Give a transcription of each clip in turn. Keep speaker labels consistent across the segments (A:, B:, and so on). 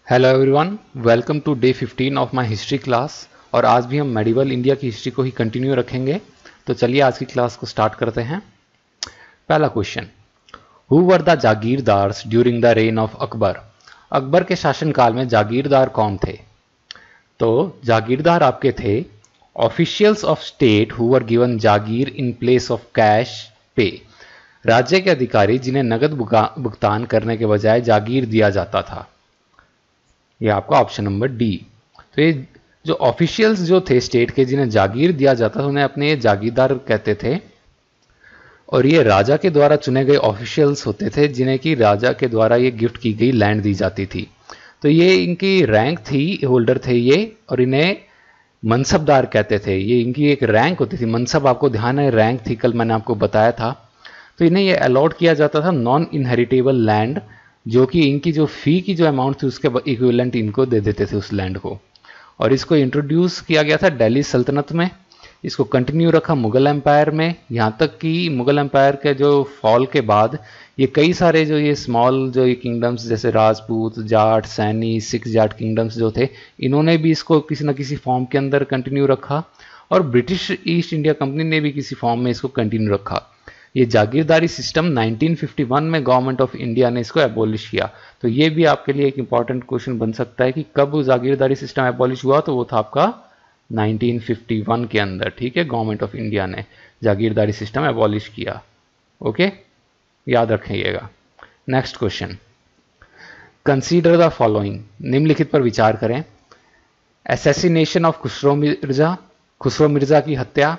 A: Hello everyone, welcome to day 15 of my history class. और आज भी हम मेडिवल इंडिया की हिस्ट्री को ही कंटिन्यू रखेंगे। तो चलिए आज की क्लास को स्टार्ट करते हैं। पहला question, who were the jagirdars during the reign of Akbar? Akbar के शासनकाल में जागीरदार कौन थे? तो जागीरदार आपके थे officials of state who were given jagir in place of cash pay. राज्य के अधिकारी जिन्हें नगद भुगतान करने के बजाय जागीर दिया जाता था। ये आपका ऑप्शन नंबर डी। तो ये जो ऑफिशियल्स जो थे स्टेट के जिन्हें जागीर दिया जाता था उन्हें अपने जागीरदार कहते थे। और ये राजा के द्वारा चुने गए ऑफिशियल्स होते थे जिन्हें कि राजा के द्वारा ये गिफ्ट की गई लैंड दी जाती थी। तो ये इनकी रैंक थी, होल्डर थे ये, और इन्हें मनसबदार कहते थे। ये इनकी एक रैंक होती थी। मनसब आपको ध्यान है, रैंक थी, कल मैंने आपको बताया था। तो इन्हें ये अलॉट किया जाता था नॉन इनहेरिटेबल लैंड, जो कि इनकी जो फी की जो अमाउंट थी उसके इक्विवेलेंट इनको दे देते थे उस लैंड को। और इसको इंट्रोड्यूस किया गया था दिल्ली सल्तनत में। इसको कंटिन्यू रखा मुगल एम्पायर में, यहाँ तक कि मुगल एम्पायर के जो फॉल के बाद ये कई सारे जो ये स्मॉल जो ये किंगडम्स जैसे राजपूत, जाट, सैनी, सिख जाट किंगडम्स जो थे, इन्होंने भी इसको किसी न किसी फॉर्म के अंदर कंटिन्यू रखा। और ब्रिटिश ईस्ट इंडिया कंपनी ने भी किसी फॉर्म में इसको कंटिन्यू रखा। ये जागीरदारी सिस्टम 1951 में गवर्नमेंट ऑफ इंडिया ने इसको एबॉलिश किया। तो ये भी आपके लिए एक इंपॉर्टेंट क्वेश्चन बन सकता है कि कब जागीरदारी सिस्टम एबॉलिश हुआ। तो वो था आपका 1951 के अंदर। ठीक है, गवर्नमेंट ऑफ इंडिया ने जागीरदारी सिस्टम एबॉलिश किया। ओके, याद रखिएगा। Next question, consider the following. निम्नलिखित पर विचार करें। असैसिनेशन ऑफ खुसरो मिर्जा, खुसरो मिर्जा की हत्या,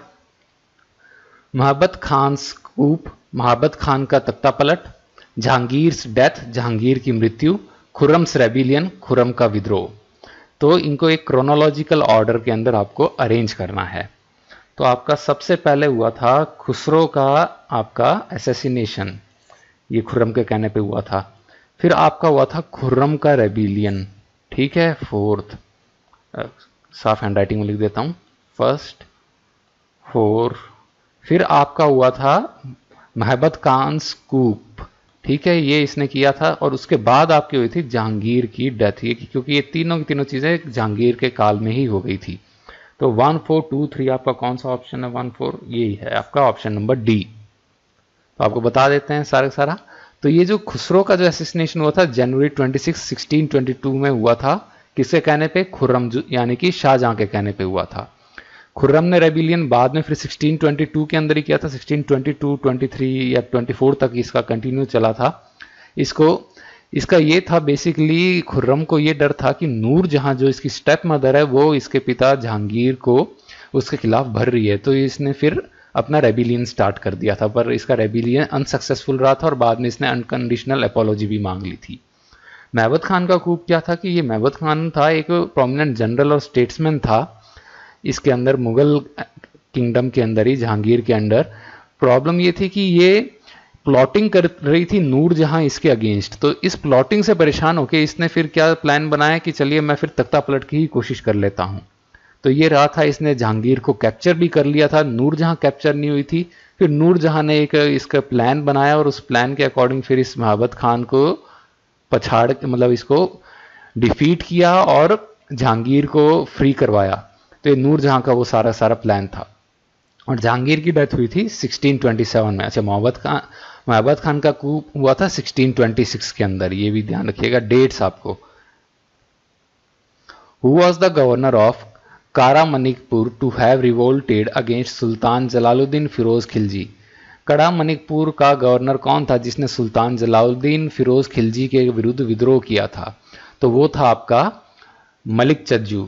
A: महाबत खान कूप, महाबत खान का तख्ता पलट, जहांगीर्स डेथ, जहांगीर की मृत्यु, खुर्रम्स रेबिलियन, खुर्रम का विद्रोह। तो इनको एक क्रोनोलॉजिकल ऑर्डर के अंदर आपको अरेंज करना है। तो आपका सबसे पहले हुआ था खुसरो का आपका असैसिनेशन, ये खुर्रम के कहने पे हुआ था। फिर आपका हुआ था खुर्रम का रेबिलियन। ठीक है, फोर्थ, साफ हैंडराइटिंग में लिख देता हूं, फर्स्ट 4। फिर आपका हुआ था महबत खान कूप। ठीक है, ये इसने किया था। और उसके बाद आपकी हुई थी जहांगीर की डेथ, ये क्योंकि ये तीनों की तीनों चीजें जहांगीर के काल में ही हो गई थी। तो 1 4 2 3 आपका कौन सा ऑप्शन है? 1 4 यही है आपका ऑप्शन नंबर डी। तो आपको बता देते हैं सारा। तो ये जो खुसरो का जो असैसिनेशन हुआ था जनवरी 26 1622 में हुआ था। किसके कहने पे? खुर्रम, यानी कि शाहजहां के कहने पे हुआ था। खुर्रम ने रेबिलियन बाद में फिर 1622 के अंदर ही किया था। 1622, 23 या 24 तक इसका कंटिन्यू चला था। इसका ये था बेसिकली, खुर्रम को ये डर था कि नूरजहां जो इसकी स्टेप मदर है वो इसके पिता जहांगीर को उसके खिलाफ भर रही है। तो इसने फिर अपना रेबिलियन स्टार्ट कर दिया था, पर इसका रेबिलियन अनसक्सेसफुल रहा था और बाद में इसने अनकंडीशनल अपोलॉजी भी मांग ली थी। महबत खान का कूप क्या था कि ये महबत खान था, एक प्रोमिनेंट जनरल और स्टेट्समैन था इसके अंदर, मुगल किंगडम के अंदर ही, जहांगीर के अंडर। प्रॉब्लम ये थी कि ये प्लॉटिंग कर रही थी नूरजहां इसके अगेंस्ट। तो इस प्लॉटिंग से परेशान होकर इसने फिर क्या प्लान बनाया कि चलिए मैं फिर तख्ता पलट की ही कोशिश कर लेता हूं। तो ये रहा था, इसने जहांगीर को कैप्चर भी कर लिया था, नूरजहां कैप्चर नहीं हुई थी। फिर नूरजहां ने एक इसका प्लान बनाया और उस प्लान के अकॉर्डिंग फिर इस महाबत खान को पछाड़, मतलब इसको डिफीट किया और जहांगीर को फ्री करवाया। तो ये नूरजहां का वो सारा प्लान था। और जहांगीर की डेथ हुई थी 1627 में। अच्छा, महाबत खान का कूप हुआ था 1626 के अंदर, ये भी ध्यान रखिएगा डेट्स आपको। Who was the governor of Karamanikpur to have revolted against Sultan Jalaluddin Firoz Khilji? Karamanikpur का गवर्नर कौन था जिसने सुल्तान जलालुद्दीन फिरोज खिलजी के विरुद्ध विद्रोह किया था? तो वो था आपका मलिक चज्जू।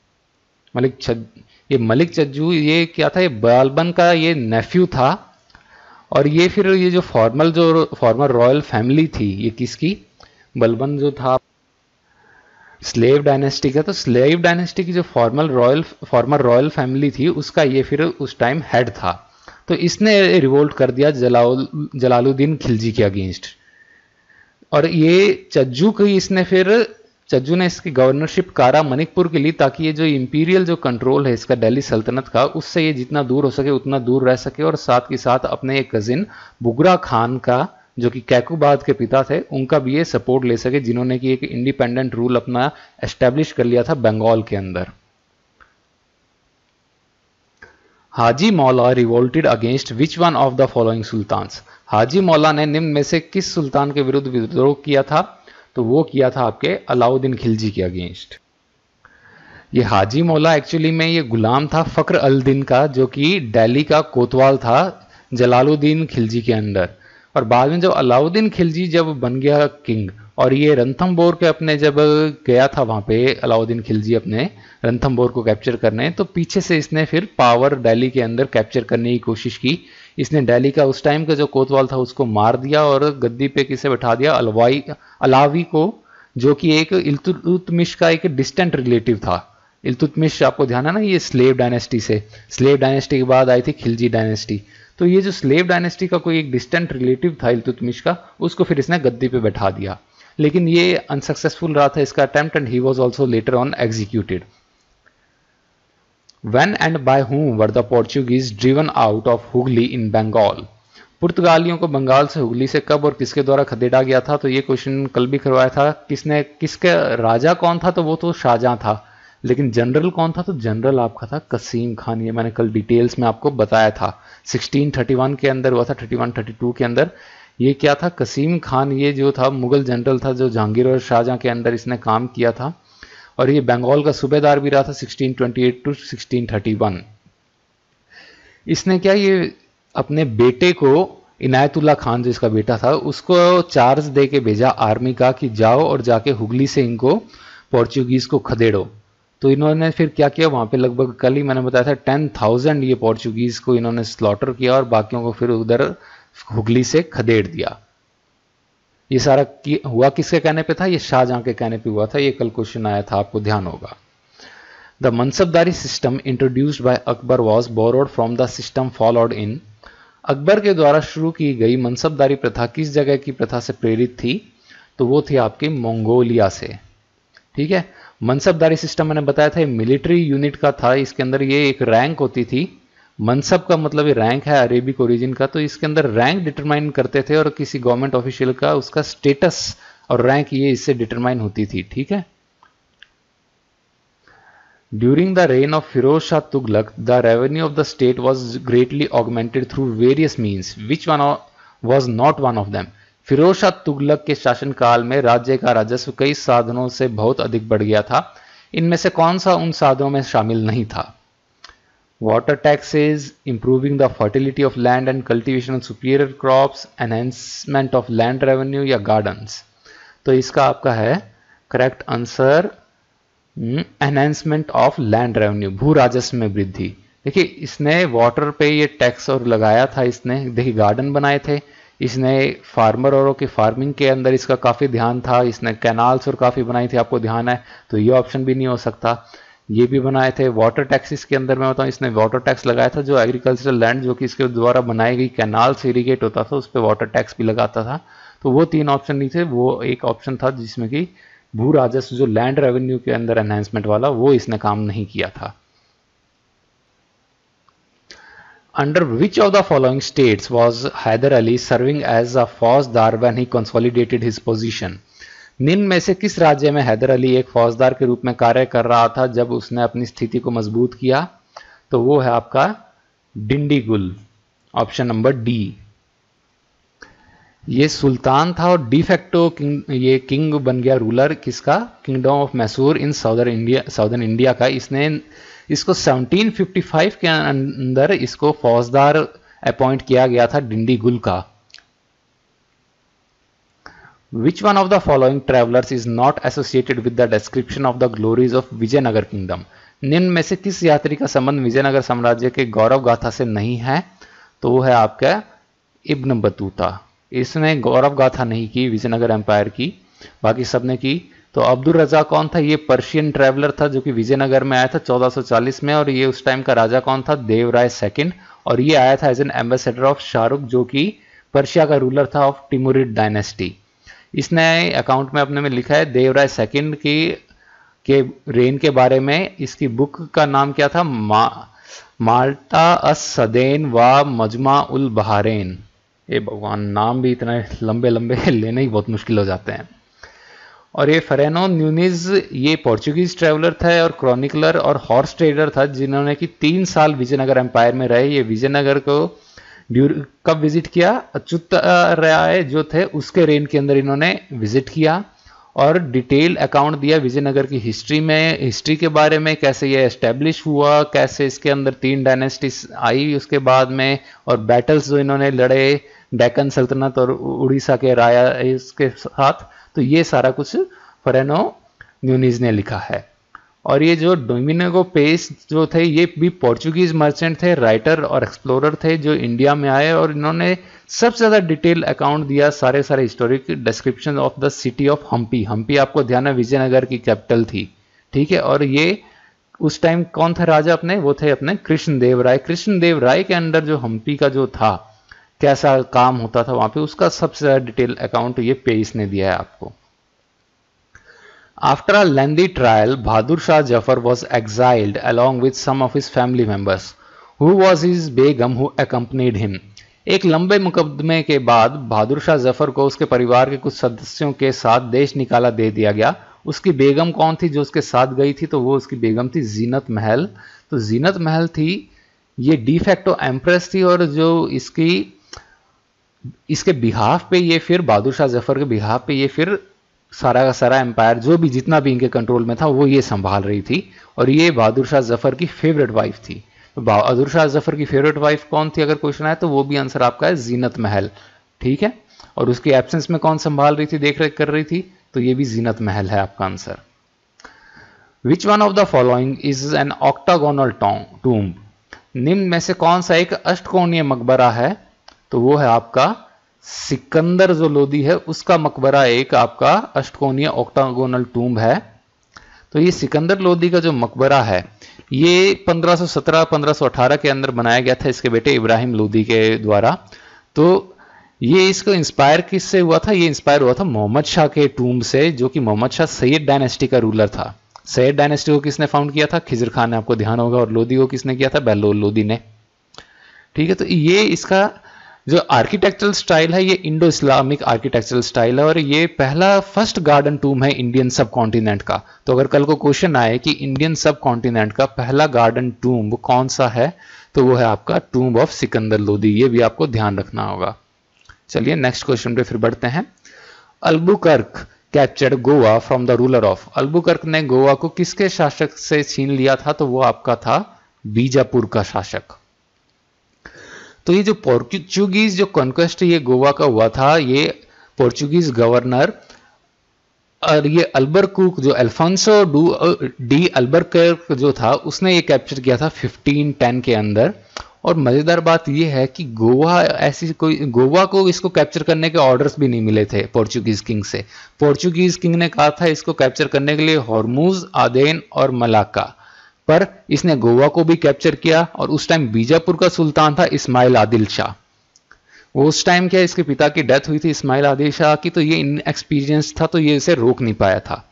A: ये मलिक चज्जू ये क्या था? ये बालबन का ये नेफ्यू था। और ये फिर ये जो फॉर्मर रॉयल फैमिली थी, ये किसकी? बलबन जो था स्लेव डायनेस्टी का। तो स्लेव डायनेस्टी की जो फॉर्मर रॉयल फैमिली थी उसका ये फिर उस टाइम हेड था। तो इसने रिवोल्ट कर दिया जलालुद्दीन खिलजी के अगेंस्ट। और ये चज्जू ने इसकी गवर्नरशिप कारा मनिकपुर के लिए, ताकि ये जो इंपीरियल जो कंट्रोल है इसका दिल्ली सल्तनत का, उससे ये जितना दूर हो सके उतना दूर रह सके और साथ के साथ अपने एक कजिन बुगरा खान का जो कि कैकुबाद के पिता थे, उनका भी ये सपोर्ट ले सके, जिन्होंने कि एक इंडिपेंडेंट रूल अपना एस्टेब्लिश कर लिया था बंगाल के अंदर। Haji Maula revolted against which one of the following sultans. Haji Maula ने निम्न में से किस सुल्तान के विरुद्ध विद्रोह किया था? तो वो किया था आपके अलाउद्दीन खिलजी के अगेंस्ट। ये हाजी मौला एक्चुअली में ये गुलाम था फक्र अल दीन का, जो कि दिल्ली का कोतवाल था जलालुद्दीन खिलजी के अंदर। और बाद में जब अलाउद्दीन खिलजी जब बन गया किंग, और ये रणथंबोर के अपने जब गया था वहां पे अलाउद्दीन खिलजी अपने रणथंबोर को कैप्चर करने, तो पीछे से इसने फिर पावर दिल्ली के अंदर कैप्चर करने की कोशिश की। इसने दिल्ली का उस टाइम का जो कोतवाल था उसको मार दिया और गद्दी पे किसे बैठा दिया? अलावी को, जो कि एक इल्तुतमिश का एक डिस्टेंट रिलेटिव था। इल्तुतमिश आपको ध्यान है ना, ये स्लेव डायनेस्टी से, स्लेव डायनेस्टी के बाद आई थी खिलजी डायनेस्टी। तो ये जो स्लेव डायनेस्टी का कोई एक डिस्टेंट रिलेटिव था इल्तुतमिश का, उसको फिर इसने गद्दी पे बैठा दिया। लेकिन ये अनसक्सेसफुल रहा था इसका attempt, and he was also later on executed. When and by whom were the Portuguese driven out of Hooghly in Bengal? पुर्तगालियों को बंगाल से हुगली से कब और किसके द्वारा खदेड़ा गया था? तो ये क्वेश्चन कल भी करवाया था। किसके राजा कौन था? तो वो तो शाहजहां था। लेकिन जनरल कौन था? तो जनरल आपका था कसीम खान। ये मैंने कल डिटेल्स में आपको बताया था। 1631 के अंदर हुआ था, 31-32 के अंदर। ये क्या था? कसीम खान ये जो था मुगल जनरल था, जो जहांगीर और शाहजहां के अंदर इसने काम किया था, और ये बंगाल का सूबेदार भी रहा था 1628 टू 1631। इसने क्या, ये अपने बेटे को इनायतुल्ला खान जो इसका बेटा था, उसको चार्ज दे के भेजा आर्मी का कि जाओ और जाके हुगली से इनको पोर्चुगीज को खदेड़ो। तो इन्होंने फिर क्या किया, वहां पे लगभग कल ही मैंने बताया था 10,000 ये पोर्चुगीज को इन्होंने स्लॉटर किया और बाकियों को फिर उधर हुगली से खदेड़ दिया। ये सारा हुआ किसके कहने पे था? ये शाहजहां के कहने पे हुआ था। ये कल क्वेश्चन आया था, आपको ध्यान होगा। The mansabdari system introduced by Akbar was borrowed from the system followed in. Akbar के द्वारा शुरू की गई मनसबदारी प्रथा किस जगह की प्रथा से प्रेरित थी? तो वो थी आपकी मंगोलिया से। ठीक है, मनसबदारी सिस्टम मैंने बताया था मिलिट्री यूनिट का था। इसके अंदर ये एक रैंक होती थी। मनसब का मतलब ये रैंक है, अरेबिक ओरिजिन का। तो इसके अंदर रैंक डिटरमाइन करते थे और किसी गवर्नमेंट ऑफिशियल का उसका स्टेटस और रैंक ये इससे डिटरमाइन होती थी। ठीक है, during the reign of Firoz Shah Tughlaq the revenue of the state was greatly augmented through various means which one was not one of them. Firoz Shah Tughlaq के शासनकाल में राज्य का राजस्व कई साधनों से बहुत अधिक बढ़ गया था। इनमें से कौन सा उन साधनों में शामिल नहीं था? Water taxes, improving the fertility of land and cultivation of superior crops, enhancement of land revenue या गार्डन्स। तो इसका आपका है correct answer enhancement of land revenue, भू राजस्व में वृद्धि। देखिए, इसने वाटर पे ये टैक्स और लगाया था। इसने देखिए गार्डन बनाए थे, इसने फार्मर औरों के फार्मिंग के अंदर इसका काफी ध्यान था। इसने कैनाल्स और काफी बनाई थी, आपको ध्यान है। तो ये ऑप्शन भी नहीं हो सकता। ये भी बनाए थे। वाटर टैक्सेस के अंदर मैं बताऊं, इसने वाटर टैक्स लगाया था। जो एग्रीकल्चरल लैंड जो कि इसके द्वारा बनाई गई कैनाल से इरिगेट होता था, उस पर वाटर टैक्स भी लगाता था। तो वो 3 ऑप्शन नहीं थे, वो एक ऑप्शन था जिसमें कि भू राजस्व जो लैंड रेवेन्यू के अंदर एनहेंसमेंट वाला, वो इसने काम नहीं किया था। Under which of the following states was Haider Ali serving as a faujdar when he consolidated his position. निम्न में से किस राज्य में हैदर अली एक फौजदार के रूप में कार्य कर रहा था जब उसने अपनी स्थिति को मजबूत किया? तो वो है आपका डिंडीगुल, ऑप्शन नंबर डी। ये सुल्तान था और डिफेक्टो ये किंग बन गया, रूलर किसका? Kingdom of Mysore in southern India का। इसने इसको 1755 के अंदर इसको फौजदार अपॉइंट किया गया था डिंडीगुल का। Which one of the following travelers is not associated with the description of the glories of Vijayanagar kingdom? निम्न में से किस यात्री का संबंध विजयनगर साम्राज्य के गौरव गाथा से नहीं है? तो वो है आपका इब्न बतूता। इसने गौरव गाथा नहीं की विजयनगर एम्पायर की, बाकी सबने की। तो अब्दुल रजा कौन था? ये पर्शियन ट्रैवलर था जो कि विजयनगर में आया था 1440 में, और ये उस टाइम का राजा कौन था? देवराय सेकंड। और ये आया था as an ambassador of Shahrukh, जो कि पर्शिया का रूलर था ऑफ टिमुरिड डायनेस्टी। इसने अकाउंट में अपने में लिखा है देवराय सेकंड के रेन के बारे में। इसकी बुक का नाम क्या था? माल्टा अस सदेन व मजमा उल बहारेन। ये भगवान, नाम भी इतने लंबे लंबे लेने ही बहुत मुश्किल हो जाते हैं। और ये फेरेनो न्यूनीज ये पोर्चुगीज ट्रेवलर था और क्रॉनिकलर और हॉर्स ट्रेडर था, जिन्होंने कि 3 साल विजयनगर एम्पायर में रहे। ये विजयनगर को कब विजिट किया? अच्युत राय जो थे उसके रेन के अंदर इन्होंने विजिट किया और डिटेल अकाउंट दिया विजयनगर की हिस्ट्री के बारे में, कैसे ये एस्टेब्लिश हुआ, कैसे इसके अंदर 3 डायनेस्टीज आई उसके बाद में, और बैटल्स जो इन्होंने लड़े डेक्कन सल्तनत और उड़ीसा के राया इसके साथ। तो ये सारा कुछ फेरेनो न्यूनीज ने लिखा है। और ये जो डोमिनिगो पेस जो थे ये भी पोर्चुगीज मर्चेंट थे, राइटर और एक्सप्लोरर थे जो इंडिया में आए, और इन्होंने सबसे ज्यादा डिटेल अकाउंट दिया सारे historic description of the city of Hampi. Hampi आपको ध्यान है विजयनगर की कैपिटल थी, ठीक है। और ये उस टाइम कौन थे राजा अपने? वो थे अपने कृष्णदेव राय। कृष्णदेव राय के अंडर जो हम्पी का जो था, कैसा काम होता था वहां पे, उसका सबसे ज्यादा डिटेल अकाउंट ये पेस ने दिया है आपको। After a lengthy trial, Bahadur Shah Jafar was exiled along with some of his family members. Who was his Begum who accompanied him? एक लंबे मुकदमे के बाद बहादुर शाह जफर को उसके परिवार के कुछ सदस्यों के साथ देश निकाला दे दिया गया। उसकी बेगम कौन थी जो उसके साथ गई थी? तो वो उसकी बेगम थी जीनत महल। तो जीनत महल थी ये डिफेक्टो एम्प्रेस थी, और जो इसके बिहाफ पे ये फिर बहादुर शाह जफर के बिहाफ पे ये फिर सारा का सारा एम्पायर जो भी जितना भी इनके कंट्रोल में था वो ये संभाल रही थी। और ये बहादुर शाह जफर की फेवरेट वाइफ थी। तो बहादुर शाह जफर की फेवरेट वाइफ कौन थी अगर क्वेश्चन आए तो वो भी आंसर आपका है जीनत महल, ठीक है। और उसके एब्सेंस में कौन संभाल रही थी, देख रेख कर रही थी? तो ये भी जीनत महल है आपका answer. Which one of the following is an octagonal tomb? निम्न में से कौन सा एक अष्टकोणीय मकबरा है? तो वो है आपका सिकंदर जो लोदी है उसका मकबरा एक आपका अष्टकोणीय ऑक्टागोनल टूम्ब है। तो ये सिकंदर लोदी का जो मकबरा है ये 1517-1518 के अंदर बनाया गया था इसके बेटे इब्राहिम लोदी के द्वारा। तो ये इसको इंस्पायर किससे हुआ था? ये इंस्पायर हुआ था मोहम्मद शाह के टूम्ब से, जो कि मोहम्मद शाह सैयद डायनेस्टी का रूलर था। सैयद डायनेस्टी को किसने फाउंड किया था? खिजर खान ने, आपको ध्यान होगा। और लोदी को किसने किया था? बहलोल लोदी ने, ठीक है। तो ये इसका जो आर्किटेक्चरल स्टाइल है ये इंडो इस्लामिक आर्किटेक्चरल स्टाइल है, और ये फर्स्ट गार्डन टूम है इंडियन सब कॉन्टिनेंट का। तो अगर कल को क्वेश्चन आए कि इंडियन सब कॉन्टिनेंट का पहला गार्डन टूम कौन सा है, तो वो है आपका टूम्ब ऑफ सिकंदर लोदी। ये भी आपको ध्यान रखना होगा। चलिए नेक्स्ट क्वेश्चन पे फिर बढ़ते हैं। Albuquerque captured Goa from the ruler of? Albuquerque ने गोवा को किसके शासक से छीन लिया था? तो वो आपका था बीजापुर का शासक। तो ये जो पोर्चुगीज जो कॉन्क्वेस्ट ये गोवा का हुआ था, ये पोर्चुगीज गवर्नर और ये अल्बरकुक जो अल्फोंसो डी अल्बरकर्क जो था उसने ये कैप्चर किया था 1510 के अंदर। और मजेदार बात ये है कि गोवा को इसको कैप्चर करने के ऑर्डर्स भी नहीं मिले थे पोर्चुगीज किंग से। पोर्चुगीज किंग ने कहा था इसको कैप्चर करने के लिए हॉर्मुज, आदेन और मलाक्का, पर इसने गोवा को भी कैप्चर किया। और उस टाइम बीजापुर का सुल्तान था इस्माइल आदिल शाह। वो उस टाइम क्या इसके पिता की डेथ हुई थी इस्माइल आदिल शाह की, तो ये इनएक्सपीरियंस था, तो ये इसे रोक नहीं पाया था।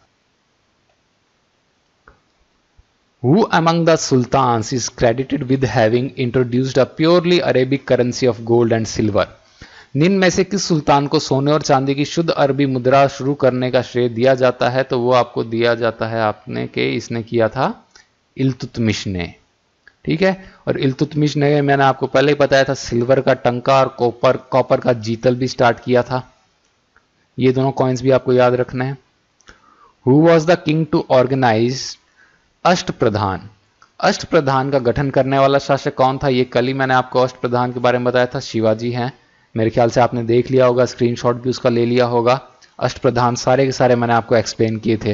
A: Who among the sultans is credited with having introduced a purely Arabic currency of gold and silver? निम्न में से किस सुल्तान को सोने और चांदी की शुद्ध अरबी मुद्रा शुरू करने का श्रेय दिया जाता है? तो वो आपको दिया जाता है आपने के इसने किया था इल्तुतमिश ने, ठीक है। और इल्तुतमिश ने मैंने आपको पहले ही बताया था सिल्वर का टंका और कॉपर का जीतल भी स्टार्ट किया था। ये दोनों कॉइन्स भी आपको याद रखने हैं। Who was the king to organise Ashtapradhan? Ashtapradhan का गठन करने वाला शासक कौन था? ये कल ही मैंने आपको अष्टप्रधान के बारे में बताया था, शिवाजी हैं। मेरे ख्याल से आपने देख लिया होगा, स्क्रीनशॉट भी उसका ले लिया होगा। अष्टप्रधान सारे के सारे मैंने आपको एक्सप्लेन किए थे।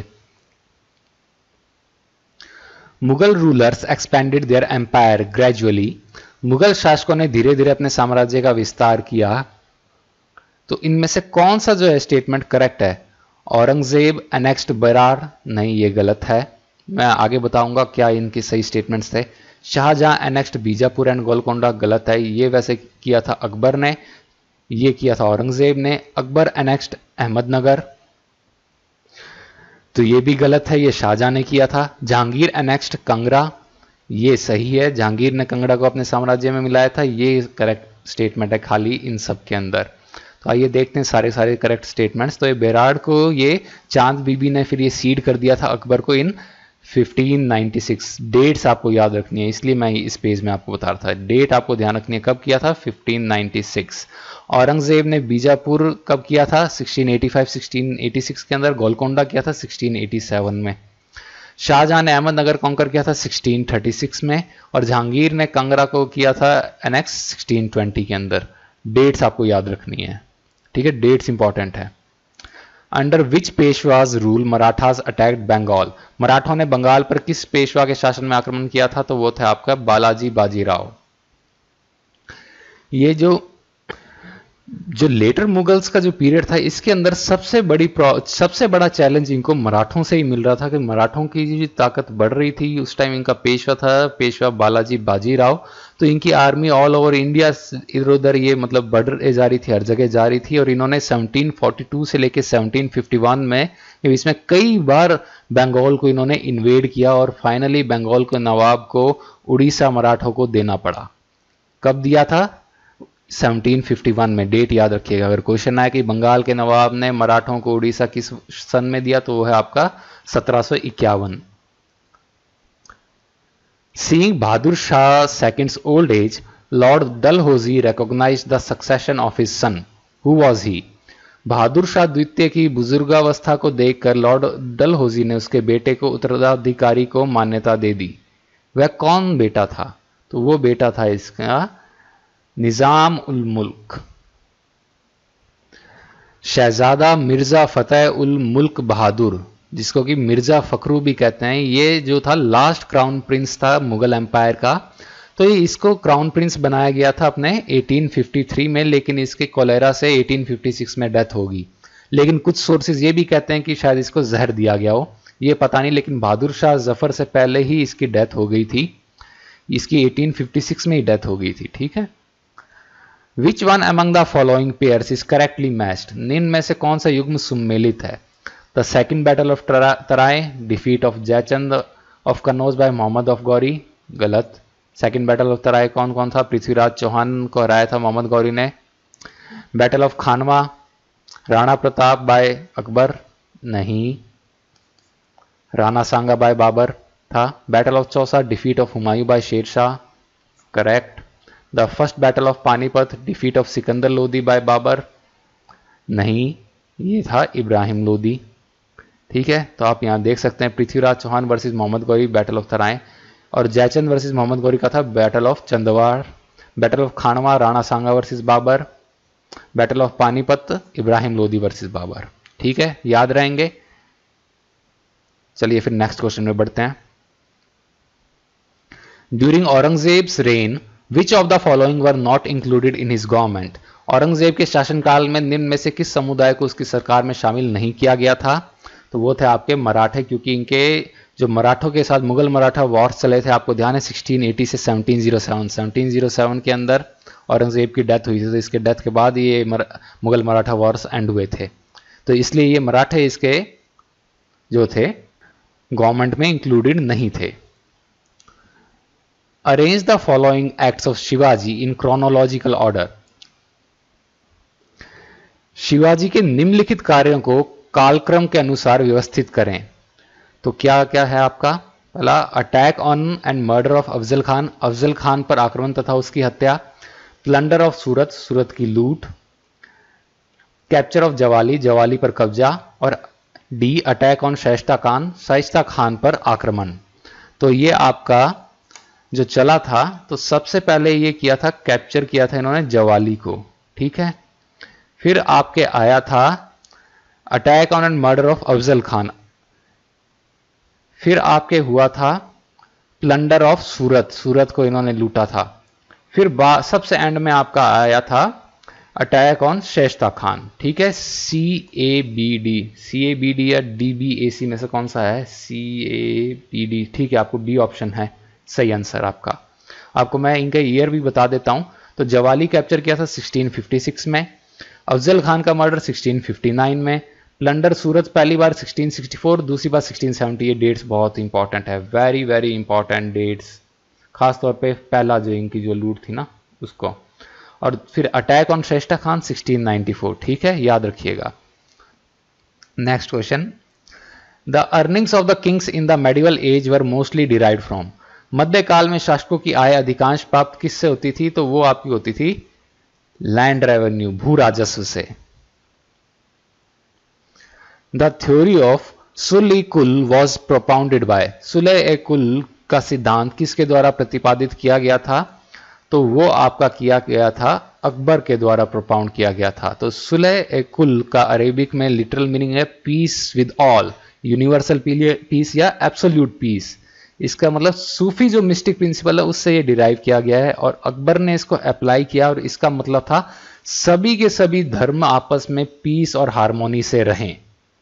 A: Mughal rulers expanded their empire gradually? Mughal शासकों ने धीरे धीरे अपने साम्राज्य का विस्तार किया। तो इनमें से कौन सा जो है स्टेटमेंट करेक्ट है? औरंगजेब एनेक्स्ड बरार? नहीं, ये गलत है। मैं आगे बताऊंगा क्या इनके सही स्टेटमेंट्स थे। Shahjahan annexed Bijapur and Golconda? गलत है, ये वैसे किया था अकबर ने, ये किया था औरंगजेब ने। अकबर एनेक्स्ड अहमदनगर? तो ये भी गलत है, ये शाहजहां ने किया था। जहांगीर एनेक्स्ड कंगरा? ये सही है, जहांगीर ने कंगड़ा को अपने साम्राज्य में मिलाया था, ये करेक्ट स्टेटमेंट है खाली इन सब के अंदर। तो आइए देखते हैं सारे सारे करेक्ट स्टेटमेंट्स। तो ये बेराड को ये चांद बीबी ने फिर ये सीड कर दिया था अकबर को इन 1596। डेट्स आपको याद रखनी है, इसलिए मैं इस पेज में आपको बता रहा था। डेट आपको ध्यान रखनी है, कब किया था 1596। औरंगजेब ने बीजापुर कब किया था 1685 1686 के अंदर। गोलकोंडा किया था 1687 में। शाहजहां ने अहमदनगर कॉन्कर किया था 1636 में। और जहांगीर ने कंगरा को किया था एनेक्स 1620 के अंदर। डेट्स आपको याद रखनी है, ठीक है, डेट्स इंपॉर्टेंट है। Under which Peshwa's rule Marathas attacked Bengal. मराठों ने बंगाल पर किस पेशवा के शासन में आक्रमण किया था, तो वो था आपका बालाजी बाजीराव। ये जो लेटर मुगल्स का जो पीरियड था, इसके अंदर सबसे बड़ा चैलेंज इनको मराठों से ही मिल रहा था कि मराठों की जो ताकत बढ़ रही थी। उस टाइम इनका पेशवा था पेशवा बालाजी बाजीराव। तो इनकी आर्मी ऑल ओवर इंडिया इधर उधर ये मतलब बढ़ जा रही थी, हर जगह जा रही थी। और इन्होंने 1742 से लेकर 1751 में इसमें कई बार बंगाल को इन्होंने इन्वेड किया और फाइनली बंगाल के नवाब को उड़ीसा मराठों को देना पड़ा। कब दिया था 1751 में। डेट याद रखिएगा, अगर क्वेश्चन आए कि बंगाल के नवाब ने मराठों को उड़ीसा किस सन में दिया, तो वो है आपका 1751। Seeing Bahadur Shah II's old age, Lord Dalhousie recognized the succession of his son. Who was he? Bahadur Shah द्वितीय की बुजुर्गावस्था को देखकर लॉर्ड डलहौजी ने उसके बेटे को उत्तराधिकारी को मान्यता दे दी। वह कौन बेटा था, तो वो बेटा था इसका निजाम उल मुल्क। शहजादा मिर्जा फतेह उल मुल्क बहादुर, जिसको कि मिर्जा फखरू भी कहते हैं, ये जो था लास्ट क्राउन प्रिंस था मुगल एम्पायर का। तो ये इसको क्राउन प्रिंस बनाया गया था अपने 1853 में, लेकिन इसके कोलेरा से 1856 में डेथ होगी। लेकिन कुछ सोर्सेज ये भी कहते हैं कि शायद इसको जहर दिया गया हो, ये पता नहीं। लेकिन बहादुर शाह जफर से पहले ही इसकी डेथ हो गई थी, इसकी 1856 में ही डेथ हो गई थी, ठीक है। Which one among the following pairs is correctly matched. निम्न में से कौन सा युग्म सुमेलित है। The second battle of Tarain, defeat of Jaichand of Kannauj by Mohammad of Ghori, गलत। सेकेंड बैटल ऑफ तराय कौन कौन था, पृथ्वीराज चौहान को हराया था मोहम्मद गौरी ने। Battle of Khanwa, Rana Pratap by Akbar, नहीं। राणा सांगा बाय बाबर था। Battle of Chausa, defeat of Humayun by Sher Shah, correct. The first battle of Panipat, defeat of Sikandar Lodi by Babur, नहीं, ये था इब्राहिम लोदी, ठीक है। तो आप यहां देख सकते हैं Prithviraj Chauhan versus Mohammad Ghori battle of Tarain, और जयचंद वर्सेस मोहम्मद गौरी का था battle of Chandawar. Battle of Khanwa Rana Sanga versus Babur. Battle of Panipat Ibrahim Lodi versus Babur, ठीक है, याद रहेंगे। चलिए फिर नेक्स्ट क्वेश्चन में बढ़ते हैं। During Aurangzeb's reign which of the following were not included in his government. Aurangzeb के शासनकाल में निम्न में से किस समुदाय को उसकी सरकार में शामिल नहीं किया गया था, तो वो थे आपके मराठे, क्योंकि इनके जो मराठों के साथ मुगल मराठा वॉर्स चले थे, आपको ध्यान है 1680 से 1707 के अंदर औरंगजेब की डेथ हुई थी। तो इसके डेथ के बाद ये मुगल मराठा वॉर्स एंड हुए थे, तो इसलिए ये मराठे इसके जो थे गवर्नमेंट में इंक्लूडेड नहीं थे। Arrange the following acts of Shivaji in chronological order. Shivaji के निम्नलिखित कार्यों को कालक्रम के अनुसार व्यवस्थित करें। तो क्या क्या है आपका, पहला attack on and murder of Afzal Khan, Afzal Khan पर आक्रमण तथा उसकी हत्या। प्लंडर ऑफ सूरत, सूरत की लूट। कैप्चर ऑफ जवाली, जवाली पर कब्जा। और the attack on Shaista Khan, Shaista Khan पर आक्रमण। तो ये आपका जो चला था, तो सबसे पहले ये किया था, कैप्चर किया था इन्होंने जवाली को, ठीक है। फिर आपके आया था attack on and murder of Afzal Khan. फिर आपके हुआ था प्लंडर ऑफ सूरत, सूरत को इन्होंने लूटा था। फिर सबसे एंड में आपका आया था अटैक ऑन शाइस्ता खान, ठीक है। CABD या DBAC में से कौन सा है, CABD, ठीक है, आपको डी ऑप्शन है सही आंसर आपका। आपको मैं इनका ईयर भी बता देता हूं। तो जवाली कैप्चर किया था 1656 में, अफजल खान का मर्डर 1659 में, प्लंडर सूरत पहली बार 1664, दूसरी बार 1670। ये डेट्स बहुत इंपॉर्टेंट है, वेरी वेरी इंपॉर्टेंट डेट्स, खासतौर पे पहला जो इनकी जो लूट थी ना उसको। और फिर अटैक ऑन श्रेष्ठा खान 1694। ठीक है, याद रखिएगा। Next question, the earnings of the kings in the medieval age were mostly derived from. मध्यकाल में शासकों की आय अधिकांश प्राप्त किससे होती थी? तो वो आपकी होती थी लैंड रेवेन्यू, भू राजस्व से। The theory of Sulh e Kul was propounded by. Sulh e Kul का सिद्धांत किसके द्वारा प्रतिपादित किया गया था? तो वो आपका किया गया था अकबर के द्वारा प्रोपाउंड किया गया था। तो सुलह-ए-कुल का अरेबिक में लिटरल मीनिंग है peace with all, universal peace या एब्सोल्यूट पीस। इसका मतलब सूफी जो मिस्टिक प्रिंसिपल है उससे ये डिराइव किया गया है और अकबर ने इसको अप्लाई किया और इसका मतलब था सभी के सभी धर्म आपस में पीस और हार्मोनी से रहें।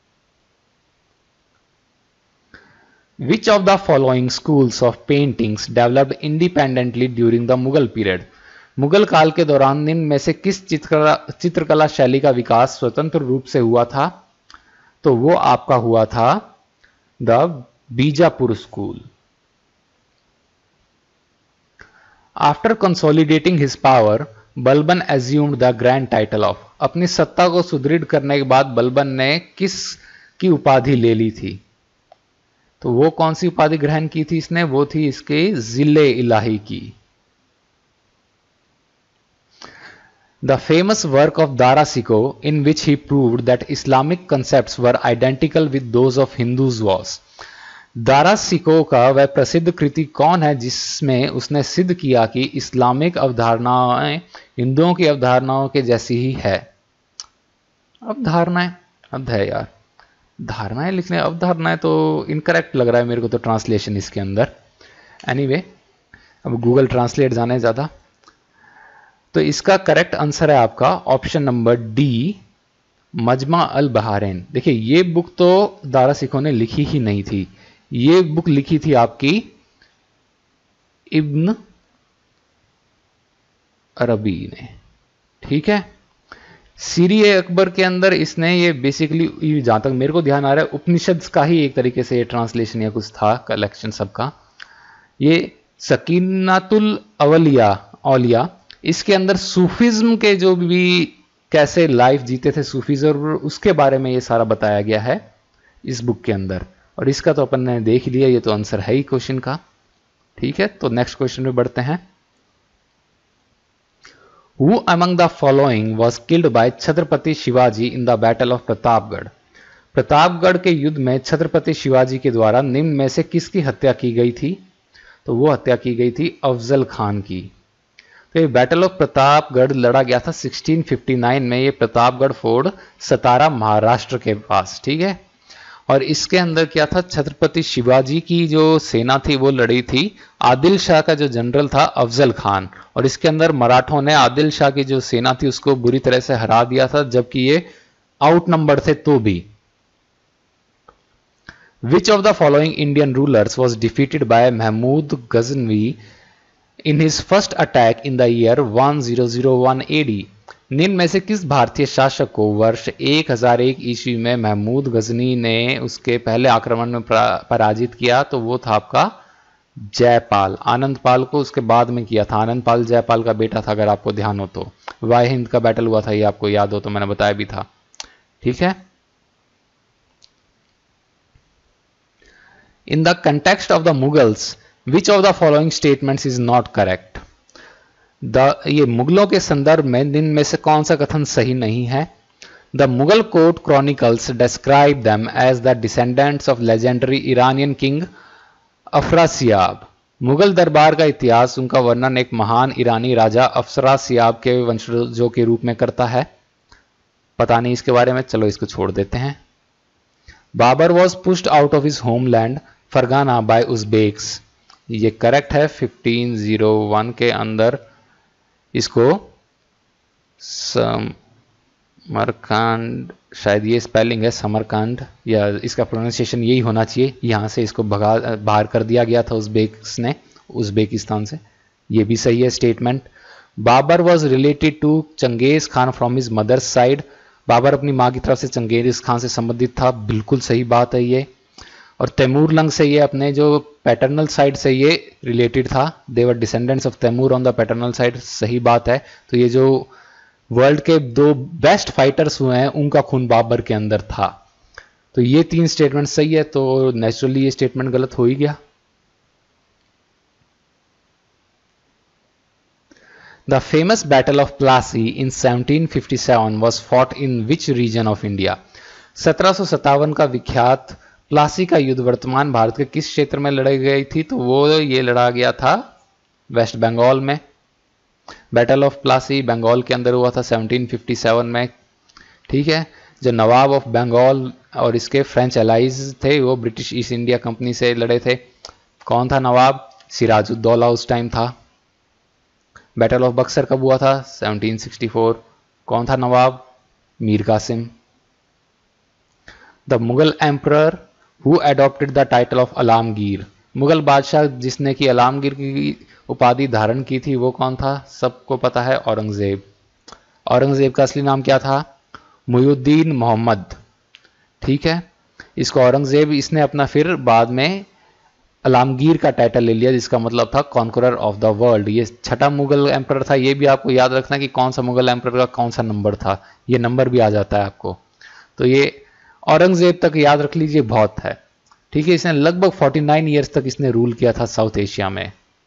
A: Which of the following schools of paintings developed independently during the Mughal period? Mughal काल के दौरान निम्न में से किस चित्रकला शैली का विकास स्वतंत्र रूप से हुआ था? तो वो आपका हुआ था the Bijapur school. After consolidating his power, Balban assumed the grand title of. अपनी सत्ता को सुदृढ़ करने के बाद बलबन ने किस की उपाधि ले ली थी? तो वो कौन सी उपाधि ग्रहण की थी इसने? वो थी इसके जिले इलाही की। The famous work of Dara Shikoh in which he proved that Islamic concepts were identical with those of Hindus was. Dara Shikoh का वह प्रसिद्ध कृति कौन है जिसमें उसने सिद्ध किया कि इस्लामिक अवधारणाएं हिंदुओं की अवधारणाओं के जैसी ही है? अवधारणाएं, अब है यार, धारणाएं लिखने, अवधारणाएं तो इनकरेक्ट लग रहा है मेरे को तो ट्रांसलेशन इसके अंदर। एनीवे, अब गूगल ट्रांसलेट जाने ज्यादा। तो इसका करेक्ट आंसर है आपका ऑप्शन नंबर डी, मजमा अल बहारैन। देखिए ये बुक तो दारा सिको ने लिखी ही नहीं थी, ये बुक लिखी थी आपकी इब्न अरबी ने। ठीक है, सीरी अकबर के अंदर इसने ये बेसिकली, जहां तक मेरे को ध्यान आ रहा है, उपनिषद का ही एक तरीके से ये ट्रांसलेशन या कुछ था, कलेक्शन सबका। ये सकीनातुल औलिया, इसके अंदर सूफिज्म के जो भी कैसे लाइफ जीते थे सूफीज, और उसके बारे में ये सारा बताया गया है इस बुक के अंदर। और इसका तो अपन ने देख लिया, ये तो आंसर है ही क्वेश्चन का। ठीक है, तो नेक्स्ट क्वेश्चन में बढ़ते हैं। Who among the following was killed by Chhatrapati Shivaji in the battle of Pratapgarh? Pratapgarh के युद्ध में छत्रपति शिवाजी के द्वारा निम्न में से किसकी हत्या की गई थी? तो वो हत्या की गई थी अफजल खान की। तो ये बैटल ऑफ प्रतापगढ़ लड़ा गया था 1659 में। ये प्रतापगढ़ फोर्ट सतारा महाराष्ट्र के पास। ठीक है, और इसके अंदर क्या था, छत्रपति शिवाजी की जो सेना थी वो लड़ी थी आदिल शाह का जो जनरल था अफजल खान, और इसके अंदर मराठों ने आदिल शाह की जो सेना थी उसको बुरी तरह से हरा दिया था, जबकि ये आउट नंबर थे तो भी। Which of the following Indian rulers was defeated by Mahmud Ghaznavi in his first attack in the year 1001 AD? निम्न में से किस भारतीय शासक को वर्ष 1001 ईस्वी में महमूद गजनी ने उसके पहले आक्रमण में पराजित किया? तो वो था आपका जयपाल। आनंदपाल को उसके बाद में किया था। आनंदपाल जयपाल का बेटा था, अगर आपको ध्यान हो तो। वाय हिंद का बैटल हुआ था, ये आपको याद हो तो मैंने बताया भी था। ठीक है, in the context of the Mughals which of the following statements is not correct? ये मुगलों के संदर्भ में निम्न में से कौन सा कथन सही नहीं है? The Mughal court chronicles describe them as the descendants of legendary Iranian king Afrasiab. Mughal दरबार का इतिहास उनका वर्णन एक महान ईरानी राजा अफरासियाब के वंशजों के रूप में करता है। पता नहीं इसके बारे में, चलो इसको छोड़ देते हैं। Babur was pushed out of his homeland Fergana by Uzbeks. ये करेक्ट है। 1501 के अंदर इसको समरकांड, शायद ये स्पेलिंग है समरकांड, या इसका प्रोनाउंसिएशन यही होना चाहिए। यहां से इसको बाहर कर दिया गया था उज़्बेक्स ने, उज़्बेकिस्तान से। ये भी सही है statement. Babur was related to Genghis Khan from his mother's side. Babur अपनी माँ की तरफ से चंगेज खान से संबंधित था, बिल्कुल सही बात है ये। और तैमूर लंग से ये अपने जो पैटर्नल साइड से ये रिलेटेड था, they were descendants of Timur on the paternal side, सही बात है। तो ये जो वर्ल्ड के 2 बेस्ट फाइटर्स हुए हैं उनका खून बाबर के अंदर था। तो ये 3 स्टेटमेंट सही है, तो नेचुरली ये स्टेटमेंट गलत हो ही गया। The famous battle of Plassey in 1757 was fought in which region of India. 1757 का विख्यात प्लासी का युद्ध वर्तमान भारत के किस क्षेत्र में लड़ी गई थी? तो वो ये लड़ा गया था वेस्ट बंगाल में। बैटल ऑफ प्लासी बंगाल के अंदर हुआ था 1757 में। ठीक है, जो नवाब ऑफ बंगाल और इसके फ्रेंच एलाइज थे वो ब्रिटिश ईस्ट इंडिया कंपनी से लड़े थे। कौन था नवाब? सिराजुद्दौला उस टाइम था। बैटल ऑफ बक्सर कब हुआ था? 1764। कौन था nawab? Mir Qasim. The Mughal emperor who adopted the title of Alamgir. Mughal बादशाह जिसने की अलामगीर की उपाधि धारण की थी वो कौन था? सबको पता है, औरंगजेब। औरंगजेब का असली नाम क्या था? मुइनुद्दीन मोहम्मद। ठीक है, इसको औरंगजेब इसने अपना फिर बाद में अलामगीर का टाइटल ले लिया, जिसका मतलब था कॉन्करर ऑफ द वर्ल्ड। ये छठा मुगल एम्परर था। ये भी आपको याद रखना कि कौन सा मुगल एम्परर का कौन सा नंबर था, ये नंबर भी आ जाता है आपको। तो ये औरंगजेब तक याद रख लीजिए, बहुत है। ठीक है, इसने लगभग 49 ईयर्स तक इसने रूल किया था साउथ एशिया में।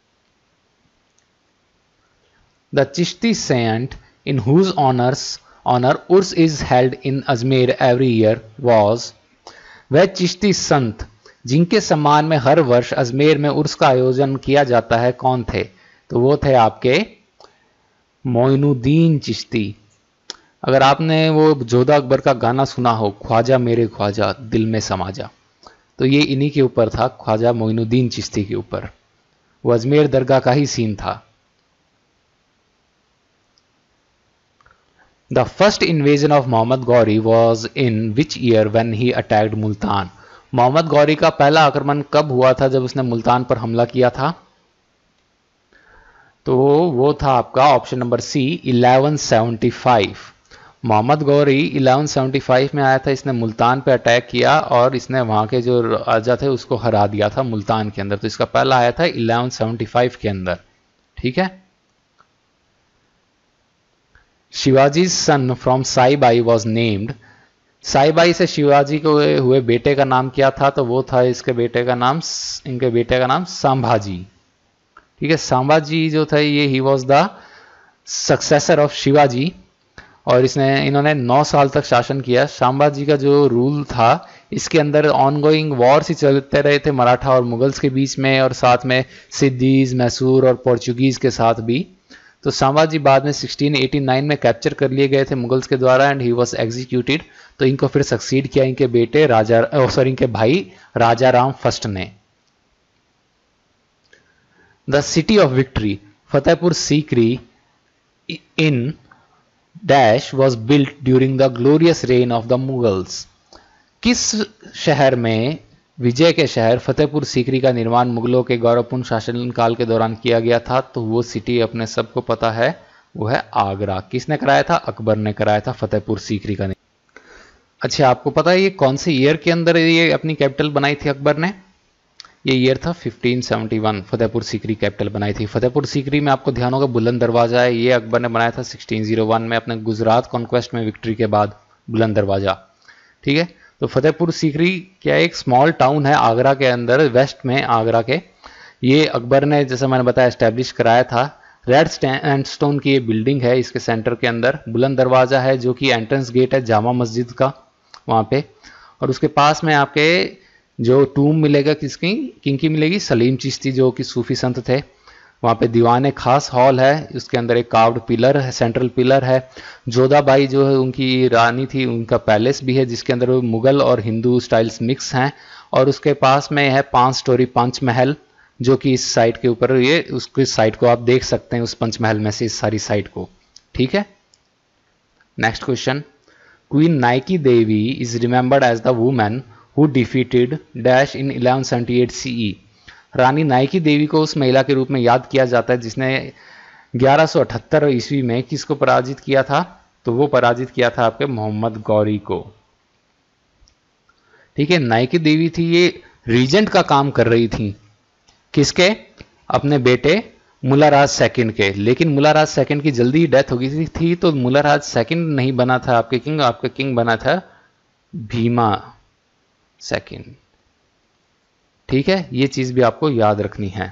A: The Chishti saint in whose honour Urs is held in Ajmer every year was. वह चिश्ती संत जिनके सम्मान में हर वर्ष अजमेर में उर्स का आयोजन किया जाता है कौन थे? तो वो थे आपके मोइनुद्दीन चिश्ती। अगर आपने वो जोधा अकबर का गाना सुना हो, ख्वाजा मेरे ख्वाजा दिल में समा जा, तो ये इन्हीं के ऊपर था, ख्वाजा मोइनुद्दीन चिश्ती के ऊपर। वो अजमेर दरगाह का ही सीन था। The first invasion of Mohammad Ghori was in which year when he attacked Multan. Mohammad Ghori का पहला आक्रमण कब हुआ था जब उसने मुल्तान पर हमला किया था? तो वो था आपका option number C 1175। Mohammad Ghori 1175 में आया था। इसने मुल्तान पे अटैक किया और इसने वहां के जो राजा थे उसको हरा दिया था मुल्तान के अंदर। तो इसका पहला आया था 1175 के अंदर। ठीक है। Shivaji son from Saibai was named. Saibai से शिवाजी को हुए बेटे का नाम क्या था? तो वो था इनके बेटे का नाम संभाजी। ठीक है, संभाजी जो था ये ही was the successor of Shivaji और इन्होंने 9 साल तक शासन किया। संभाजी का जो रूल था इसके अंदर ऑनगोइंग वॉर्स ही चलते रहे थे मराठा और मुगल्स के बीच में, और साथ में सिद्दीज, मैसूर और पोर्चुगीज के साथ भी। तो संभाजी बाद में 1689 में कैप्चर कर लिए गए थे मुगल्स के द्वारा एंड ही वाज एग्जीक्यूटेड। तो इनको फिर सक्सीड किया इनके बेटे इनके भाई राजा राम फर्स्ट ने। The city of victory Fatehpur Sikri in dash was built during the glorious reign of the Mughals. किस शहर में, विजय के शहर फतेहपुर सीकरी का निर्माण मुगलों के गौरवपूर्ण शासन काल के दौरान किया गया था? तो वो सिटी अपने सबको पता है, वो है आगरा। किसने कराया था? अकबर ने कराया था फतेहपुर सीकरी का। अच्छा, आपको पता है ये कौन से ईयर के अंदर ये अपनी कैपिटल बनाई थी अकबर ने? ये ईयर था 1571। फतेहपुर सीकरी कैपिटल बनाई थी। फतेहपुर सीकरी में आपको ध्यान होगा बुलंद दरवाजा है, ये अकबर ने बनाया था 1601 में अपने गुजरात कॉन्क्वेस्ट में विक्ट्री के बाद, बुलंद दरवाजा। ठीक है, तो फतेहपुर सीकरी क्या एक स्मॉल टाउन है आगरा के अंदर, वेस्ट में आगरा के। ये अकबर ने जैसे मैंने बताया एस्टेब्लिश कराया था। रेड सैंडस्टोन की ये बिल्डिंग है, इसके सेंटर के अंदर बुलंद दरवाजा है जो कि एंट्रेंस गेट है जामा मस्जिद का वहां पे। और उसके पास में आपके जो टूम मिलेगा किनकी मिलेगी? सलीम चिश्ती जो कि सूफी संत थे। वहाँ पे दीवान खास हॉल है, उसके अंदर एक कार्व्ड पिलर है, सेंट्रल पिलर है। जोधाबाई जो है उनकी रानी थी, उनका पैलेस भी है जिसके अंदर मुगल और हिंदू स्टाइल्स मिक्स हैं। और उसके पास में है 5 स्टोरी पंचमहल जो कि इस साइट के ऊपर, ये उसकी साइट को आप देख सकते हैं उस पंचमहल में से इस सारी साइट को। ठीक है, next question. Queen Naiki Devi is remembered as the women who defeated dash in 1178 CE। Rani Naiki Devi को उस महिला के रूप में याद किया जाता है जिसने 1178 ईस्वी में किसको पराजित किया था? तो वो पराजित किया था आपके मोहम्मद गौरी को। ठीक है, नाइकी देवी थी ये रीजेंट का काम कर रही थी। किसके? अपने बेटे मुलाराज सेकंड के। लेकिन मुलाराज सेकंड की जल्दी ही डेथ हो गई थी, तो मुलाराज सेकंड नहीं बना था आपके किंग, आपका किंग बना था भीमा सेकंड। ठीक है, ये चीज भी आपको याद रखनी है।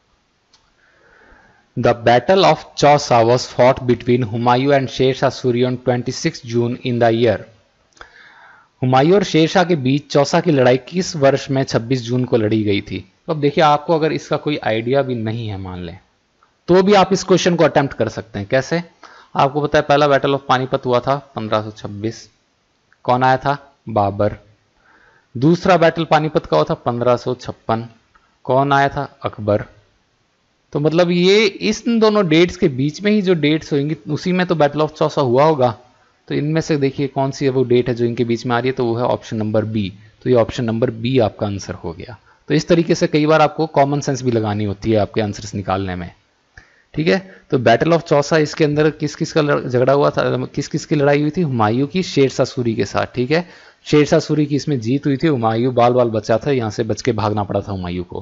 A: The battle of Chausa was fought between Humayun and Shershah Suri on 26 June in the year. Humayun और शेरशाह के बीच चौसा की लड़ाई किस वर्ष में 26 जून को लड़ी गई थी? तो अब देखिए, आपको अगर इसका कोई आइडिया भी नहीं है मान लें, तो भी आप इस क्वेश्चन को अटेम्प्ट कर सकते हैं। कैसे? आपको पता है पहला बैटल ऑफ पानीपत हुआ था 1526। कौन आया था? बाबर। दूसरा बैटल पानीपत का हुआ था 1556। कौन आया था? अकबर। तो मतलब ये इस दोनों डेट्स के बीच में ही जो डेट्स होंगी उसी में तो बैटल ऑफ चौसा हुआ होगा। तो इनमें से देखिए कौन सी वो डेट है जो इनके बीच में आ रही है, तो वो है ऑप्शन नंबर बी। तो ये ऑप्शन नंबर बी आपका आंसर हो गया। तो इस तरीके से कई बार आपको कॉमन सेंस भी लगानी होती है आपके आंसर्स निकालने में। ठीक है, तो बैटल ऑफ चौसा इसके अंदर किस किस का झगड़ा हुआ था, किस किस की लड़ाई हुई थी? हुमायूं की शेरशाह सूरी के साथ। ठीक है, शेरशाह सूरी की इसमें जीत हुई थी, हुमायूं बाल बाल बचा था, यहां से बच के भागना पड़ा था हुमायूं को।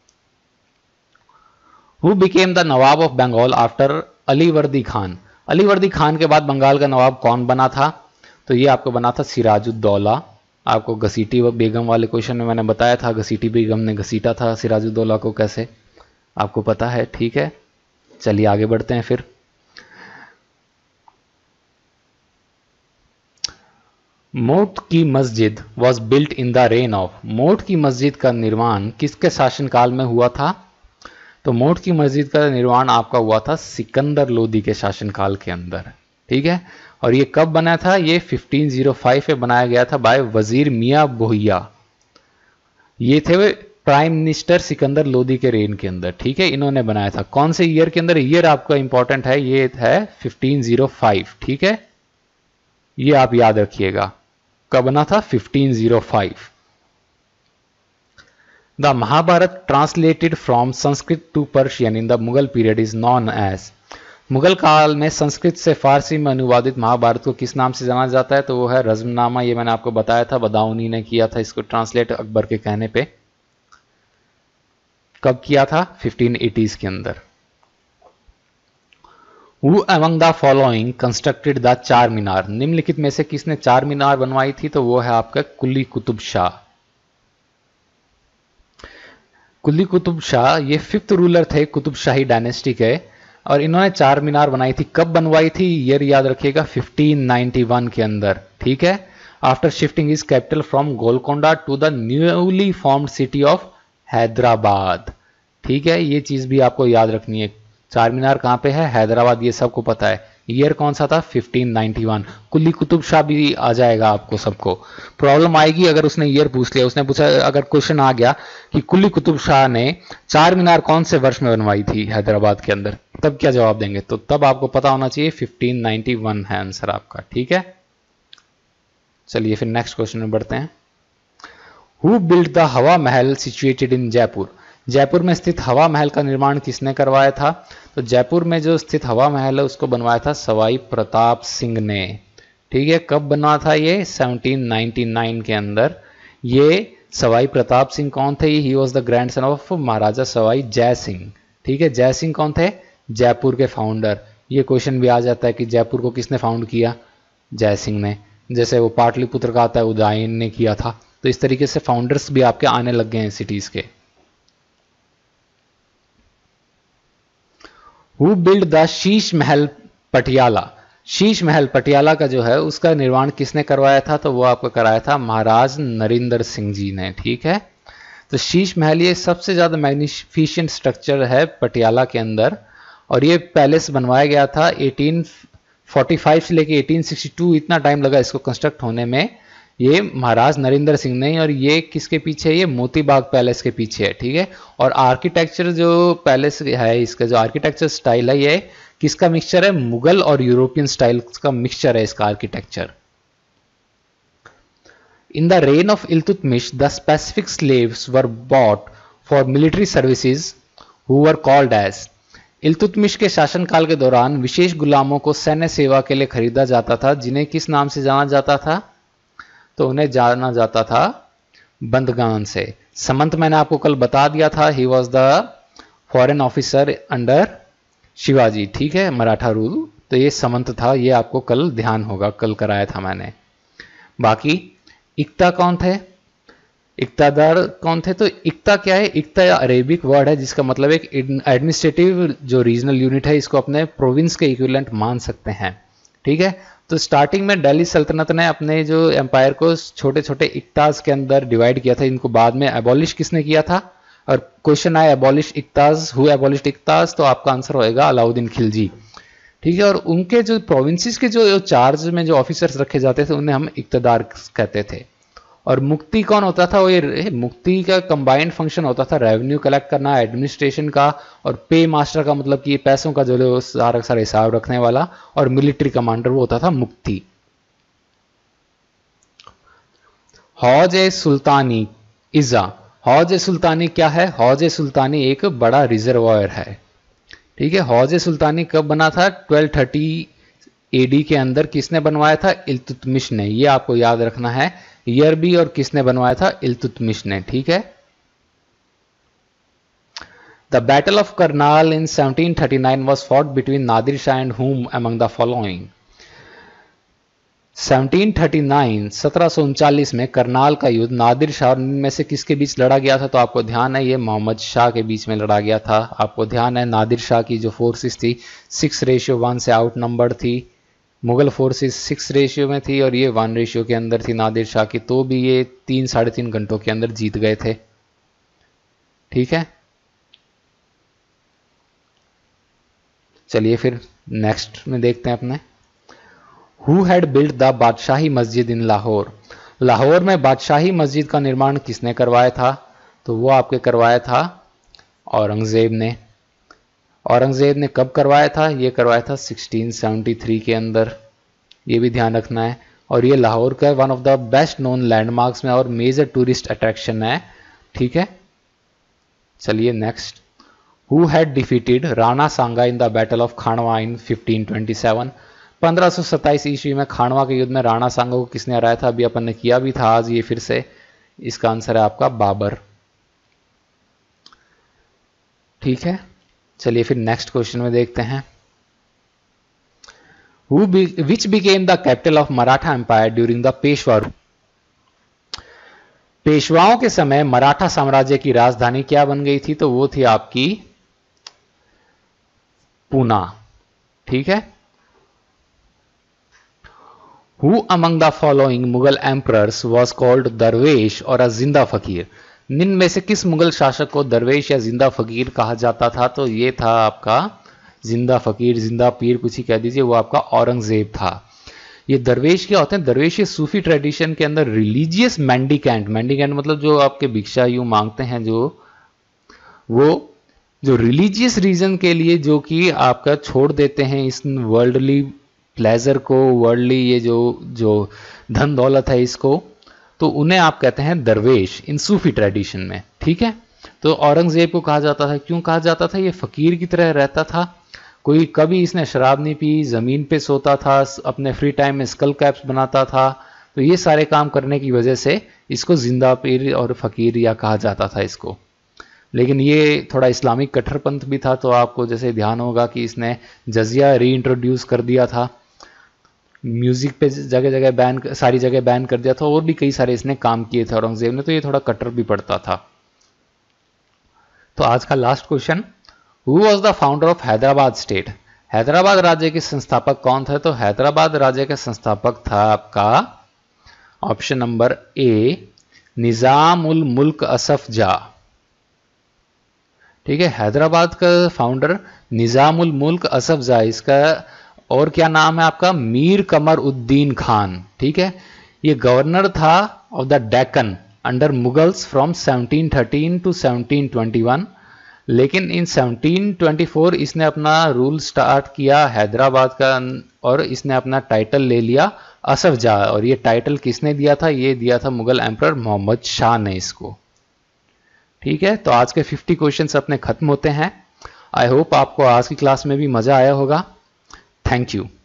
A: Who became the nawab of Bengal after Alivardi Khan? Alivardi Khan के बाद बंगाल का नवाब कौन बना था? तो ये आपको बना था सिराजुद्दौला। आपको घसीटी व बेगम वाले क्वेश्चन में मैंने बताया था, घसीटी बेगम ने घसीटा था सिराजुद्दौला को कैसे, आपको पता है। ठीक है, चलिए आगे बढ़ते हैं फिर। Moth ki Masjid was built in the reign of? Moth ki मस्जिद का निर्माण किसके शासनकाल में हुआ था? तो मोट की मस्जिद का निर्माण आपका हुआ था सिकंदर लोदी के शासनकाल के अंदर। ठीक है, और ये कब बना था? ये 1505 में बनाया गया था बाय वजीर मियां बोहिया। ये थे प्राइम मिनिस्टर सिकंदर लोदी के रेन के अंदर। ठीक है, इन्होंने बनाया था। कौन से ईयर के अंदर? ईयर आपका इंपॉर्टेंट है, ये है 1505। ठीक है, ये आप याद रखिएगा कब बना था? 1505। The Mahabharata translated from Sanskrit to Persian in the Mughal period is known as? Mughal काल में संस्कृत से फारसी में अनुवादित महाभारत को किस नाम से जाना जाता है? तो वो है रज़्मनामा। ये मैंने आपको बताया था, बदाऊनी ने किया था इसको ट्रांसलेट अकबर के कहने पे। कब किया था? 1580s के अंदर। Who among the following constructed the चार मीनार? निम्नलिखित में से किसने चार मीनार बनवाई थी? तो वो है आपका कुली कुतुब शाह। कुली कुतुब शाह ये 5th रूलर थे कुतुब शाही डायनेस्टी के, और इन्होंने चार मीनार बनाई थी। कब बनवाई थी? ईयर याद रखिएगा 1591 के अंदर। ठीक है, after shifting his capital from Golconda to the newly formed city of Hyderabad. ठीक है, ये चीज भी आपको याद रखनी है। चार मीनार कहां पे है? हैदराबाद। ये सबको पता है। ईयर कौन सा था? 1591। कुली कुतुब शाह भी आ जाएगा आपको सबको। प्रॉब्लम आएगी अगर उसने ईयर पूछ लिया, उसने पूछा, अगर क्वेश्चन आ गया कि कुली कुतुब शाह ने चार मीनार कौन से वर्ष में बनवाई थी हैदराबाद के अंदर, तब क्या जवाब देंगे? तो तब आपको पता होना चाहिए 1591 है आंसर आपका। ठीक है, चलिए फिर नेक्स्ट क्वेश्चन में बढ़ते हैं। हु बिल्ड द हवा महल सिचुएटेड इन जयपुर? जयपुर में स्थित हवा महल का निर्माण किसने करवाया था? तो जयपुर में जो स्थित हवा महल है उसको बनवाया था सवाई प्रताप सिंह ने। ठीक है, कब बना था ये? 1799 के अंदर। ये सवाई प्रताप सिंह कौन थे? He was the grandson of Maharaja Sawai Jai Singh. ठीक है, जय सिंह कौन थे? जयपुर के फाउंडर। ये क्वेश्चन भी आ जाता है कि जयपुर को किसने फाउंड किया? जय सिंह ने। जैसे वो पाटलिपुत्र का आता है, उदयन ने किया था। तो इस तरीके से फाउंडर्स भी आपके आने लग गए हैं सिटीज के। Who build the Sheesh Mahal Patiala? Sheesh Mahal Patiala का जो है उसका निर्माण किसने करवाया था? तो वो आपको कराया था महाराज नरेंद्र सिंह जी ने। ठीक है, तो शीश महल ये सबसे ज्यादा मैग्निफिशिएंट स्ट्रक्चर है पटियाला के अंदर, और ये पैलेस बनवाया गया था 1845 से लेके 1862। इतना टाइम लगा इसको कंस्ट्रक्ट होने में, ये महाराज नरेंद्र सिंह ने। और ये किसके पीछे है? ये मोतीबाग पैलेस के पीछे है। ठीक है, और आर्किटेक्चर जो पैलेस है, इसका जो आर्किटेक्चर स्टाइल है, ये किसका मिक्सचर है? मुगल और यूरोपियन स्टाइल का मिक्सचर है इसका architecture. In the reign of Iltutmish the specific slaves were bought for military services who were called as? Iltutmish के शासनकाल के दौरान विशेष गुलामों को सैन्य सेवा के लिए खरीदा जाता था, जिन्हें किस नाम से जाना जाता था? तो उन्हें जाना जाता था बंदगान से। समंत मैंने आपको कल बता दिया था, he was the foreign officer under Shivaji, ठीक है, मराठा रूल। तो ये समंत था, ये आपको कल ध्यान होगा, कल कराया था मैंने। बाकी इक्ता कौन थे, इक्तादार कौन थे? तो इक्ता क्या है? इक्ता अरेबिक वर्ड है जिसका मतलब एक एडमिनिस्ट्रेटिव जो रीजनल यूनिट है, इसको अपने प्रोविंस के इक्विवेलेंट मान सकते हैं, ठीक है। तो स्टार्टिंग में दिल्ली सल्तनत ने अपने जो एम्पायर को छोटे छोटे इक्ताज के अंदर डिवाइड किया था, इनको बाद में एबॉलिश किसने किया था? और क्वेश्चन आया abolish iqtas, who abolished iqtas, तो आपका आंसर होएगा अलाउद्दीन खिलजी, ठीक है। और उनके जो प्रोविंसेस के जो चार्ज में जो ऑफिसर्स रखे जाते थे उन्हें हम इक्तदार कहते थे। और मुक्ति कौन होता था? वो ये मुक्ति का कंबाइंड फंक्शन होता था, रेवेन्यू कलेक्ट करना, एडमिनिस्ट्रेशन का, और पे मास्टर का मतलब कि पैसों का जो सारा सारा हिसाब रखने वाला, और मिलिट्री कमांडर वो होता था मुक्ति। हौज ए सुल्तानी इज़ा, हौज ए सुल्तानी क्या है? हौज ए सुल्तानी एक बड़ा रिजर्वायर है, ठीक है। हौज ए सुल्तानी कब बना था? 1230 एडी के अंदर। किसने बनवाया था? इल्तुतमिश ने, ये आपको याद रखना है, ईयर भी और किसने बनवाया था? इल्तुतमिश ने, ठीक है। The battle of Karnal in 1739 was fought between Nadir Shah and whom among the following. 1739 में करनाल का युद्ध नादिर शाह में से किसके बीच लड़ा गया था? तो आपको ध्यान है ये मोहम्मद शाह के बीच में लड़ा गया था। आपको ध्यान है नादिर शाह की जो फोर्सेस थी 6:1 से आउट नंबर थी, मुगल फोर्सेस 6 रेशियो में थी और ये 1 रेशियो के अंदर थी नादिर शाह की, तो भी ये 3-3.5 घंटों के अंदर जीत गए थे, ठीक है। चलिए फिर नेक्स्ट में देखते हैं अपने। Who had built the Badshahi Masjid in Lahore? Lahore में बादशाही मस्जिद का निर्माण किसने करवाया था? तो वो आपके करवाया था औरंगजेब ने। औरंगजेब ने कब करवाया था? ये करवाया था 1673 के अंदर, ये भी ध्यान रखना है। और ये लाहौर का one of the best known landmarks में और मेजर टूरिस्ट अट्रैक्शन है, ठीक है। चलिए next. Who had defeated Rana Sanga in the battle of Khanwa in 1527? 1527 ईस्वी में खानवा के युद्ध में राणा सांगा को किसने हराया था? अभी अपन ने किया भी था आज, ये फिर से। इसका आंसर है आपका बाबर, ठीक है। चलिए फिर नेक्स्ट क्वेश्चन में देखते हैं। Which became the capital of Maratha empire during the Peshwa? पेशवाओं के समय मराठा साम्राज्य की राजधानी क्या बन गई थी? तो वो थी आपकी पूना, ठीक है। Who among the following Mughal emperors was called दरवेश और अ जिंदा फकीर? निम्न में से किस मुगल शासक को दरवेश या जिंदा फकीर कहा जाता था? तो ये था आपका जिंदा फकीर, जिंदा पीर, कुछ ही कह दीजिए, वो आपका औरंगजेब था। ये दरवेश क्या होते हैं? दरवेश ये सूफी ट्रेडिशन के अंदर रिलीजियस मेंडिकेंट, मेंडिकेंट मतलब जो आपके भिक्षा यूं मांगते हैं, वो जो रिलीजियस रीजन के लिए जो कि आपका छोड़ देते हैं इस वर्ल्डली प्लेजर को, वर्ल्डली ये जो धन दौलत है इसको, तो उन्हें आप कहते हैं दरवेश इन सूफी ट्रेडिशन में, ठीक है। तो औरंगजेब को कहा जाता था, क्यों कहा जाता था? ये फकीर की तरह रहता था, कोई कभी इसने शराब नहीं पी, जमीन पे सोता था, अपने फ्री टाइम में स्कल कैप्स बनाता था, तो ये सारे काम करने की वजह से इसको जिंदा पीर और फकीर या कहा जाता था इसको। लेकिन ये थोड़ा इस्लामिक कट्टरपंथ भी था, तो आपको जैसे ध्यान होगा कि इसने जजिया री इंट्रोड्यूस कर दिया था, म्यूजिक पे जगह जगह बैन, सारी जगह बैन कर दिया था, और भी कई सारे इसने काम किए थे औरंगजेब ने, तो ये थोड़ा कट्टर भी पड़ता था। तो आज का last question, who was the founder of Hyderabad state? Hyderabad राज्य के संस्थापक कौन थे? तो हैदराबाद राज्य का संस्थापक था आपका option number A Nizam ul मुल्क असफ जा, ठीक है। हैदराबाद का फाउंडर निजाम उल मुल्क असफ जा, इसका और क्या नाम है आपका? मीर कमर उद्दीन खान, ठीक है। ये गवर्नर था of the Deccan under Mughals from 1713 to 1721, लेकिन इन 1724 इसने अपना रूल स्टार्ट किया हैदराबाद का, और इसने अपना टाइटल ले लिया असफ जा। और ये टाइटल किसने दिया था? ये दिया था मुगल एम्परर मोहम्मद शाह ने इसको, ठीक है। तो आज के 50 क्वेश्चंस अपने खत्म होते हैं। आई होप आपको आज की क्लास में भी मजा आया होगा। Thank you.